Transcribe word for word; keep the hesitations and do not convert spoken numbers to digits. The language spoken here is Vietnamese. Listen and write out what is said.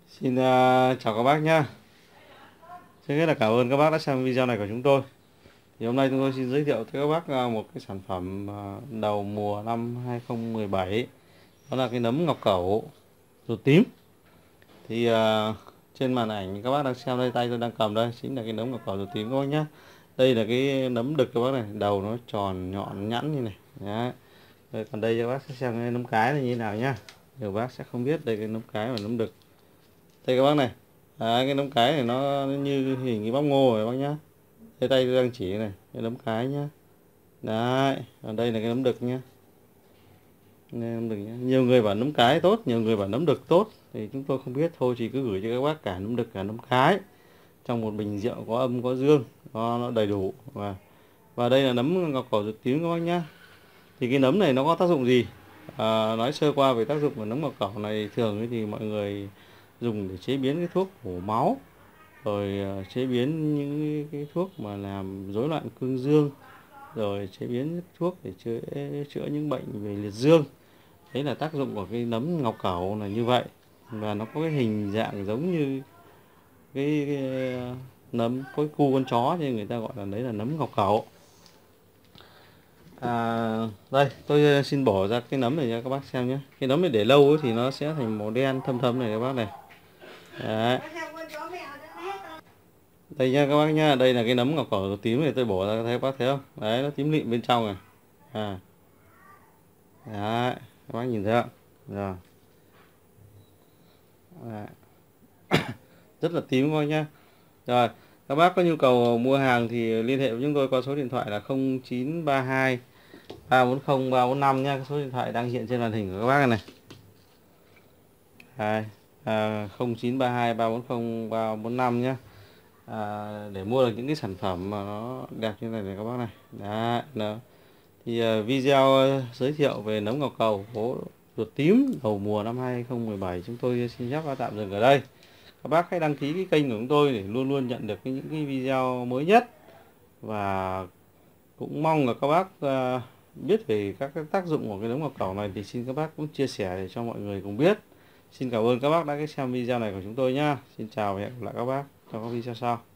Xin uh, chào các bác nhé. Trước hết là cảm ơn các bác đã xem video này của chúng tôi. Thì hôm nay chúng tôi xin giới thiệu tới các bác uh, một cái sản phẩm uh, đầu mùa năm hai không một bảy. Đó là cái nấm ngọc cẩu ruột tím. Thì uh, trên màn ảnh các bác đang xem đây, tay tôi đang cầm đây chính là cái nấm ngọc cẩu ruột tím các bác nhé. Đây là cái nấm đực các bác này, đầu nó tròn nhọn nhẵn như này. Đấy. Rồi, còn đây các bác sẽ xem cái nấm cái là như thế nào nhá. Nhiều bác sẽ không biết đây cái nấm cái và nấm đực. Đây các bác này, à, cái nấm cái này nó như hình cái bắp ngô rồi bác nhá. Đây tay tôi đang chỉ này, cái nấm cái nhá. Đấy, còn đây là cái nấm đực nhá. Đây, nấm đực nhá. Nhiều người bảo nấm cái tốt, nhiều người bảo nấm đực tốt, thì chúng tôi không biết thôi, chỉ cứ gửi cho các bác cả nấm đực cả nấm cái trong một bình rượu có âm có dương, nó, nó đầy đủ. Và và đây là nấm ngọc cẩu ruột tím các bác nhá. Thì cái nấm này nó có tác dụng gì? À, nói sơ qua về tác dụng của nấm ngọc cẩu này, thường thì mọi người dùng để chế biến cái thuốc bổ máu, rồi chế biến những cái thuốc mà làm rối loạn cương dương, rồi chế biến thuốc để chữa chữa những bệnh về liệt dương. Đấy là tác dụng của cái nấm ngọc cẩu là như vậy, và nó có cái hình dạng giống như cái, cái nấm có cái cu con chó, nên người ta gọi là đấy là nấm ngọc cẩu. À, đây tôi xin bổ ra cái nấm này cho các bác xem nhé. Cái nấm này để lâu ấy thì nó sẽ thành màu đen thâm thâm này các bác này. Đấy. Đây nha các bác nha, đây là cái nấm ngọc cẩu tím này tôi bổ ra, thấy các bác thấy không? Đấy, nó tím lịm bên trong này. À. Đấy, các bác nhìn thấy không? Rồi. Đấy. Rất là tím các bác nhá. Rồi, các bác có nhu cầu mua hàng thì liên hệ với chúng tôi qua số điện thoại là không chín ba hai ba bốn không ba bốn năm nha. Số điện thoại đang hiện trên màn hình của các bác này. Đây, à, không chín ba hai ba bốn không ba bốn năm nhé. À, để mua được những cái sản phẩm mà nó đẹp như này này các bác này. Đấy, đó. Thì uh, video uh, giới thiệu về nấm ngọc cẩu ruột tím đầu mùa năm hai không một bảy chúng tôi xin phép tạm dừng ở đây. Các bác hãy đăng ký cái kênh của chúng tôi để luôn luôn nhận được những cái video mới nhất, và cũng mong là các bác uh, biết về các cái tác dụng của cái nấm ngọc cẩu này thì xin các bác cũng chia sẻ để cho mọi người cùng biết. Xin cảm ơn các bác đã xem video này của chúng tôi nhá. Xin chào và hẹn gặp lại các bác trong các video sau.